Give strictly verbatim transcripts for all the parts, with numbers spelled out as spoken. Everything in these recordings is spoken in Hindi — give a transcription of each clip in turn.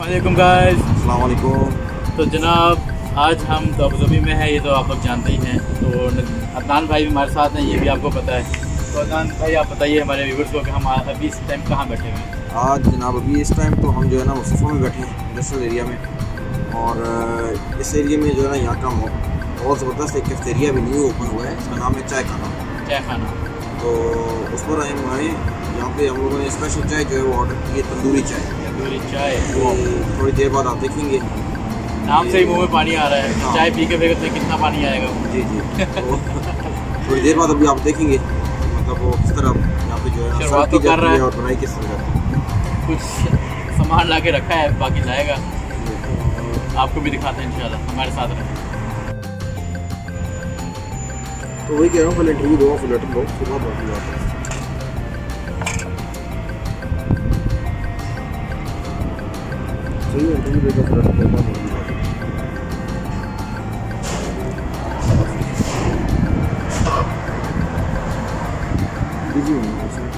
वालेकुम गाइस। अस्सलाम वालेकुम। तो जनाब आज हम तो अबूधाबी में हैं, ये तो आप लोग जानते ही हैं। तो अदनान भाई भी हमारे साथ हैं, ये भी आपको पता है। तो अदनान भाई आप बताइए हमारे व्यूवर्स को कि हम अभी इस टाइम कहाँ बैठे हुए हैं। आज जनाब अभी इस टाइम तो हम जो है ना मुस्तफ़ा में बैठे हैं, इंडस्ट्रियल एरिया में। और इस एरिया में जो है ना यहाँ का बहुत ज़बरदस्त एक कैफेटेरिया भी न्यू ओपन हुआ है, इसका नाम है चाय खाना। चाय खाना तो उस पर हम आए, यहाँ पे हम लोगों ने स्पेशल चाय जो है वो ऑर्डर की है, तंदूरी चाय। तंदूरी चाय थोड़ी देर बाद आप देखेंगे, नाम से ही मुँह में पानी आ रहा है। हाँ। चाय पी के फिर तो कितना पानी आएगा। जी जी तो थोड़ी देर बाद अभी आप देखेंगे मतलब वो किस तरह यहाँ पे जो है शुरुआत तो कर रहा है और बनाई किस तरह करती। कुछ सामान ला के रखा है, बाकी लाएगा तो आपको भी दिखाते हैं इंशाल्लाह, हमारे साथ रहें। तो वही कह रहा हूँ, पहले इंटरव्यू दो, फिर लेटर लो, फिर बाद बाकी बात है। सही है, इंटरव्यू देगा फिर लेटर लो, बाद बिजी हूँ।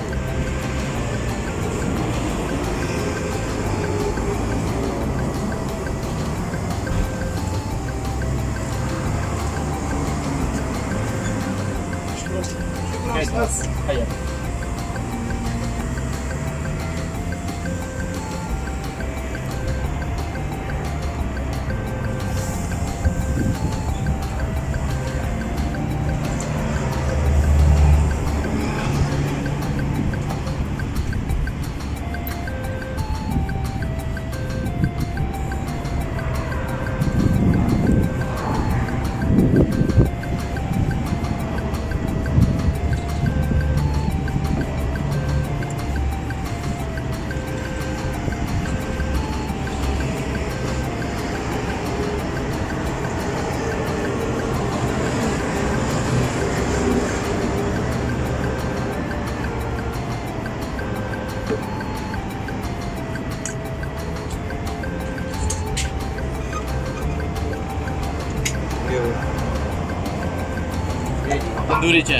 तंदूरी चाय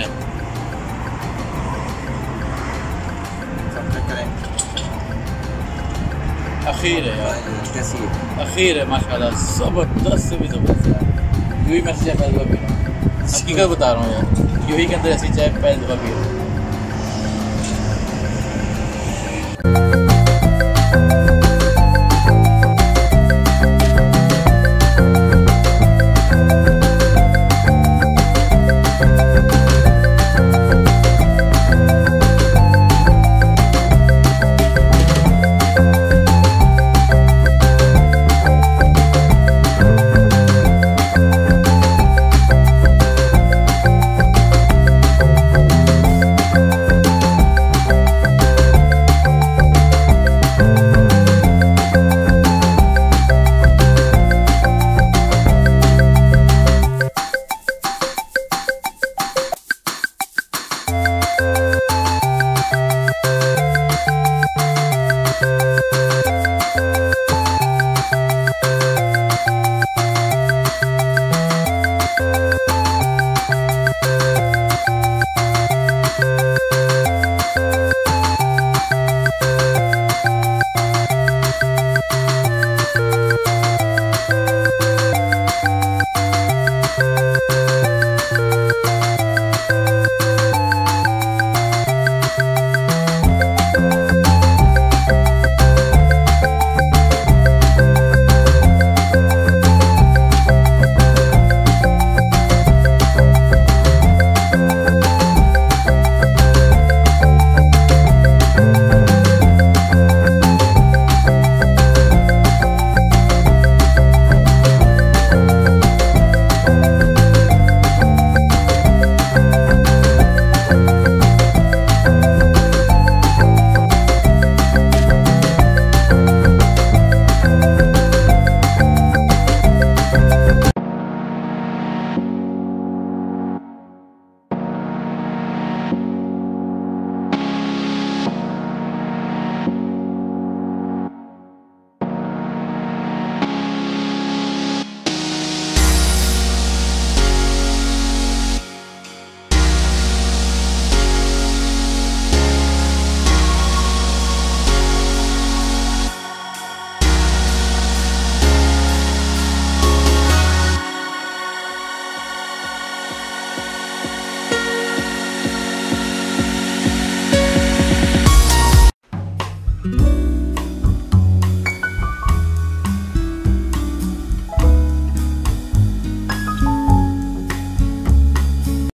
अखीर है यार, कैसी है? अखीर है माशाल्लाह, ज़बरदस्त से भी ज़बरदस्त है। यूँ ही मैं चाय पहली दफ़ा पी रहा हूँ, हकीकत बता रहा हूँ यार, यूँ ही के अंदर ऐसी चाय पहली दफ़ा पी रहा हूँ।